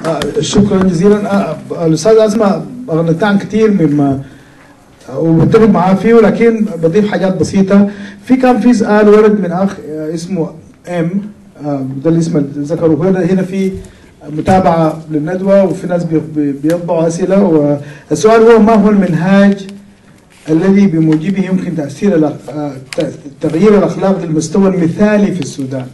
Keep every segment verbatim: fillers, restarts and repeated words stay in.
شكرا جزيلا. الاستاذ اسماء اغنت عن كثير مما وبتفق معاه فيه، ولكن بضيف حاجات بسيطه. في كان في سؤال ورد من اخ اسمه ام، ده الاسم اللي ذكره هنا. هنا في متابعه للندوه وفي ناس بيطبعوا اسئله، والسؤال هو: ما هو المنهاج الذي بموجبه يمكن تاثير تغيير الاخلاق للمستوى المثالي في السودان؟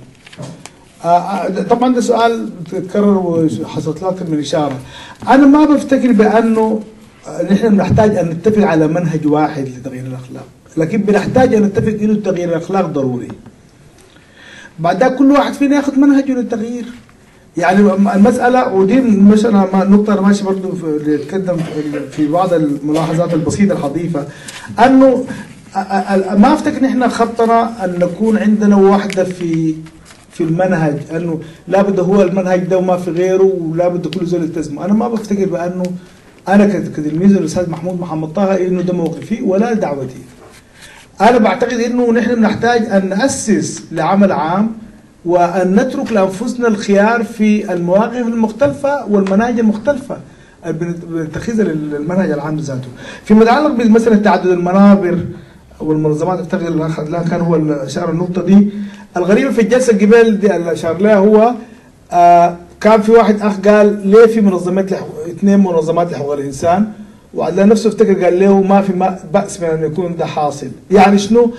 طبعا ده سؤال تكرر وحصلت له اكثر من اشاره. انا ما بفتكر بانه نحن بنحتاج ان نتفق على منهج واحد لتغيير الاخلاق، لكن بنحتاج ان نتفق انه تغيير الاخلاق ضروري. بعد كل واحد فينا ياخذ منهجه للتغيير. يعني المساله، ودي مثلا نقطه انا ماشي برضه نتكلم في بعض الملاحظات البسيطه الحظيفه، انه ما افتكر نحن خطنا ان نكون عندنا وحده في في المنهج، انه لابد هو المنهج ده وما في غيره ولابد كل زول يلتزمه. انا ما بفتكر بانه انا كتلميذ الاستاذ محمود محمد طه انه ده موقفي ولا دعوتي. انا بعتقد انه نحن بنحتاج ان ناسس لعمل عام وان نترك لانفسنا الخيار في المواقف المختلفه والمناهج المختلفه بنتخذها للمنهج العام ذاته. فيما يتعلق بمساله تعدد المنابر والمنظمات التغيير اللي كان هو اشار النقطه دي. الغريب في الجلسه قبل دي اللي اشار لها هو آه كان في واحد اخ قال ليه في منظمات لحو... اثنين منظمات لحقوق الانسان، وعلى نفسه افتكر قال له ما في ما باس من ان يكون ده حاصل. يعني شنو؟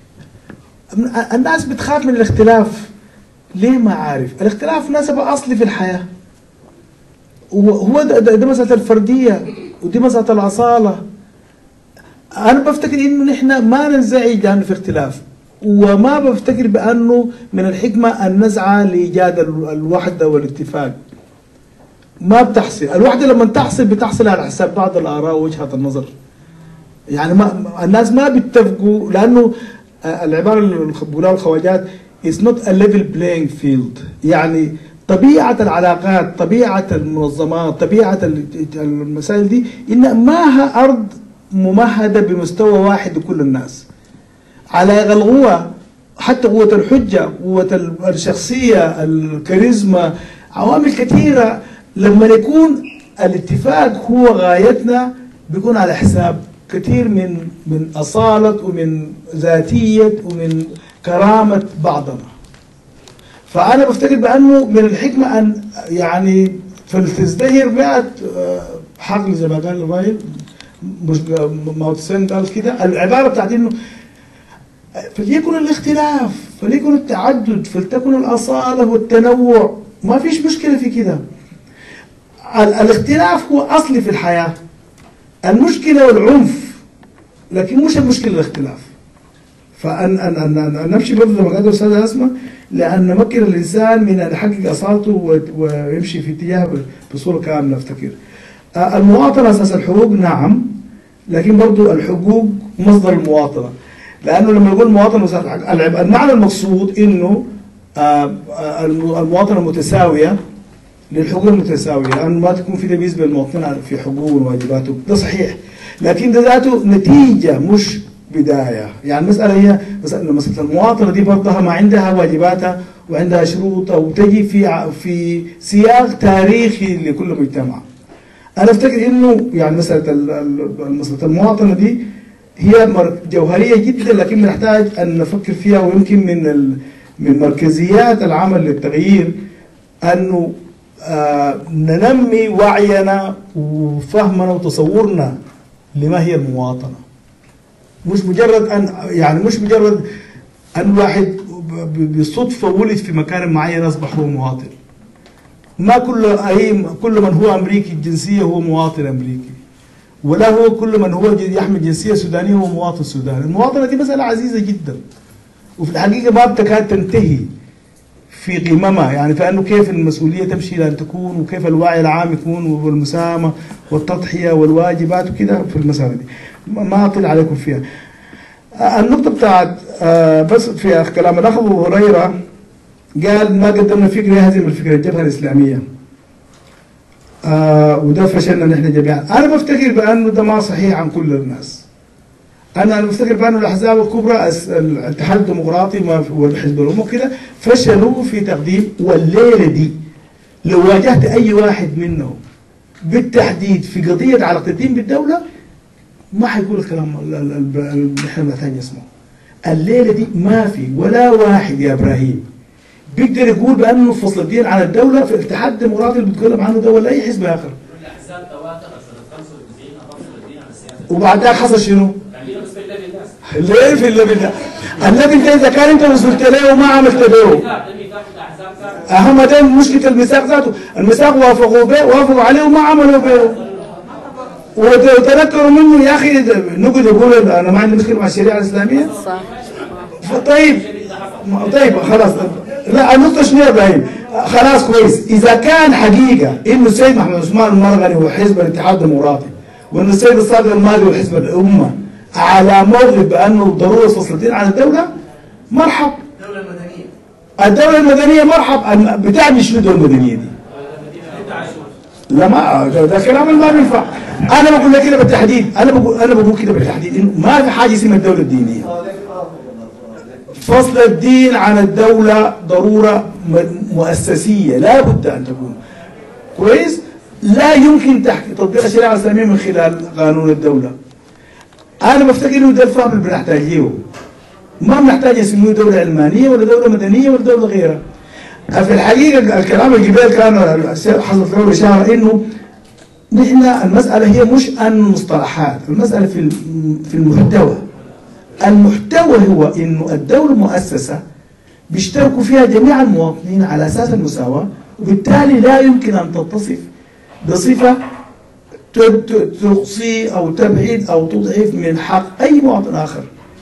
الناس بتخاف من الاختلاف. ليه؟ ما عارف. الاختلاف مناسبه اصلي في الحياه، وهو ده, ده, ده مساله الفرديه ودي مساله الاصاله. انا بفتكر انه نحن ما ننزعج لانه في اختلاف، وما بفتكر بانه من الحكمه ان نسعى لايجاد الوحده والاتفاق. ما بتحصل الوحده، لما تحصل بتحصل على حساب بعض الاراء ووجهات النظر. يعني ما الناس ما بيتفقوا، لانه العباره اللي بيقولوها الخواجات is not a level playing field. يعني طبيعه العلاقات، طبيعه المنظمات، طبيعه المسائل دي ان ماها ارض ممهده بمستوى واحد لكل الناس. على القوة، حتى قوة الحجة، قوة الشخصية، الكاريزما، عوامل كثيرة. لما يكون الاتفاق هو غايتنا بيكون على حساب كثير من من أصالة ومن ذاتية ومن كرامة بعضنا. فأنا بفتكر بأنه من الحكمة أن يعني فلتزدهر مئة حقل زي ما قال الراجل، مش ماوتسين قال كده. العبارة بتاعت إنه فليكن الاختلاف، فليكن التعدد، فلتكن الأصالة والتنوع. ما فيش مشكلة في كده. الاختلاف هو أصلي في الحياة. المشكلة والعنف، لكن مش المشكلة الاختلاف. فأن أن أن أن نمشي برضه زي ما قال الأستاذ أسماء، لأن نمكن الإنسان من أن يحقق أصالته ويمشي في اتجاه بصورة كاملة. أفتكر المواطنة أساس الحقوق، نعم، لكن برضه الحقوق مصدر المواطنة. لانه لما نقول مواطنه المعنى المقصود انه المواطنه المتساويه للحقوق المتساويه، لانه ما تكون في تمييز بين المواطنين في حقوقه وواجباته، ده صحيح، لكن ده ذاته نتيجه مش بدايه. يعني المساله هي مساله مساله المواطنه دي برضها ما عندها واجباتها وعندها شروطها، وتجي في في سياق تاريخي لكل مجتمع. انا افتكر انه يعني مساله مساله المواطنه دي هي جوهرية جدا، لكن نحتاج أن نفكر فيها. ويمكن من من مركزيات العمل للتغيير أنه آه ننمي وعينا وفهمنا وتصورنا لما هي المواطنة. مش مجرد أن يعني مش مجرد أن واحد بالصدفة ولد في مكان معين أصبح هو مواطن. ما كل أي كل من هو أمريكي الجنسية هو مواطن أمريكي، ولا هو كل من هو يحمل جنسية سودانية هو مواطن سوداني. المواطنة دي مسألة عزيزة جدا، وفي الحقيقة ما بتكاد تنتهي في قممها. يعني فأنه كيف المسؤولية تمشي لأن تكون، وكيف الوعي العام يكون، والمساهمة والتضحية والواجبات وكده في المسألة دي. ما أطيل عليكم فيها. النقطة بتاعت بس في كلام الأخ أبو هريرة قال ما قدمنا فكرة يهزم الفكرة الجبهة الإسلامية. آه وده فشلنا نحن جميعا. انا بفتكر بانه ده ما صحيح عن كل الناس. انا بفتكر بانه الاحزاب الكبرى الاتحاد الديمقراطي والحزب الامه كده فشلوا في تقديم، والليله دي لو واجهت اي واحد منهم بالتحديد في قضيه علاقه الدين بالدوله ما حيقول الكلام اللي احنا محتاجين نسمعه. الليله دي ما في ولا واحد يا ابراهيم بيقدر يقول بانه فصل الدين عن الدوله في الاتحاد الديمقراطي اللي بيتكلم عنه ده ولا اي حزب اخر. الاحزاب تواترت سنه خمسة وتسعين افصل الدين عن السياسه. وبعدها حصل شنو؟ خلينا بس في اللبن الناس. ليه في اللبن ده؟ اللبن ده اذا كان انت وصلت له وما عملت به. اهم ده مشكله الميثاق ذاته، الميثاق وافقوا به وافقوا عليه وما عملوا به. وتذكروا منه يا اخي نقعد يقول انا ما عندي مشكله مع الشريعه الاسلاميه. صح. طيب طيب خلاص لا النقطه شنو يا ابراهيم؟ خلاص كويس، اذا كان حقيقه انه السيد محمد عثمان المرغني هو حزب الاتحاد الديمقراطي وانه السيد الصادق المالي هو حزب الامه على موقف بانه ضروره فصل الدين عن الدوله، مرحب. الدوله المدنيه. الدوله المدنيه مرحب. بتعني شنو الدوله المدنيه دي؟ لا ما ده كلام ما بينفع. انا بقول لك كده بالتحديد، انا بقول انا بقول كده بالتحديد انه ما في حاجه اسمها الدوله الدينيه. فصل الدين عن الدوله ضروره مؤسسيه لا بد ان تكون. كويس؟ لا يمكن تطبيق الشريعه الاسلاميه من خلال قانون الدوله. انا بفتكر انه ده الفهم اللي بنحتاج له. ما بنحتاج نسميه دوله علمانيه ولا دوله مدنيه ولا دوله غيرها. في الحقيقه الكلام اللي قبل كان حصلت له اشاره انه نحن المساله هي مش عن مصطلحات، المساله في في المحتوى. المحتوى هو انه الدوله مؤسسه بيشتركوا فيها جميع المواطنين على اساس المساواه، وبالتالي لا يمكن ان تتصف بصفه تقصي او تبعد او تضعف من حق اي مواطن اخر.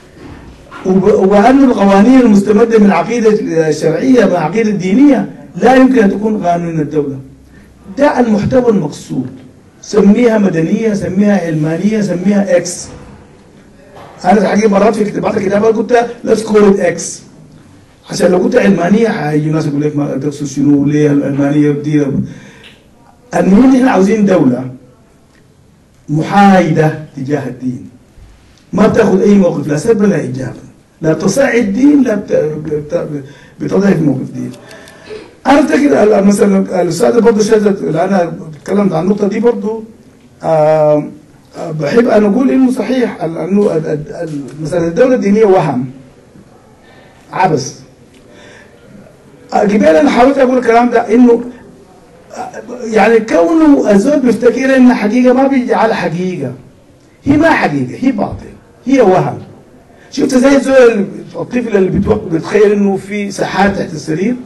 وأن القوانين المستمدة من العقيدة الشرعية من العقيدة الدينية لا يمكن أن تكون قانون الدولة. ده المحتوى المقصود، سميها مدنية، سميها علمانية، سميها إكس. أنا في الحقيقة مرات في بعض الكتابات قلت let's call it إكس، عشان لو قلت علمانية هيجي ناس يقول لك ما تقصد شنو ليه العلمانية بدي. المهم نحن عاوزين دولة محايدة تجاه الدين، ما بتاخذ أي موقف لا سلب ولا إيجاب، لا تصعد دين لا بتضعف موقف دين. انا افتكر مثلا الاستاذ برضه شهدت انا تكلمت عن النقطه دي برضه آه بحب ان اقول انه صحيح انه مثلا الدوله الدينيه وهم عبث. قبل انا حاولت اقول الكلام ده انه يعني كونه الزول بيفتكر ان حقيقه ما بيجي على حقيقه، هي ما حقيقه، هي باطل، هي وهم. شفت زي الزول الطفل اللي بيتخيل انه في ساحات تحت السرير،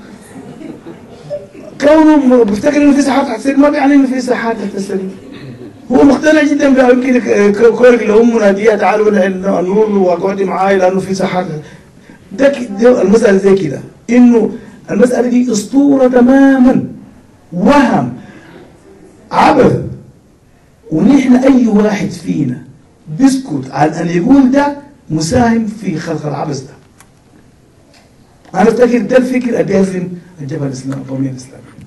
كونه بيفتكر انه في ساحات تحت السرير ما بيعني انه في ساحات تحت السرير. هو مقتنع جدا بها. يمكن كونك لهم مناديه تعالوا النور واقعدي معاي لانه في ساحات. ده, ده المساله زي كده، انه المساله دي اسطوره تماما، وهم، عبث. ونحن اي واحد فينا بيسكت عن ان يقول ده مساهم في خلق العبث ده. انا افتكر ده الفكر اللي بيهزم الجبهه الاسلاميه القوميه الاسلاميه.